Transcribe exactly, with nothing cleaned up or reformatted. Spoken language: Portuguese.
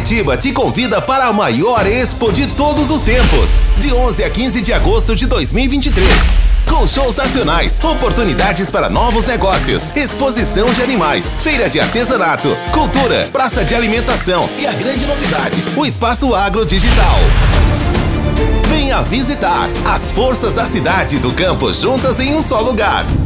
Curitiba te convida para a maior Expo de todos os tempos, de onze a quinze de agosto de dois mil e vinte e três. Com shows nacionais, oportunidades para novos negócios, exposição de animais, feira de artesanato, cultura, praça de alimentação e a grande novidade, o Espaço Agro Digital. Venha visitar as forças da cidade e do campo juntas em um só lugar.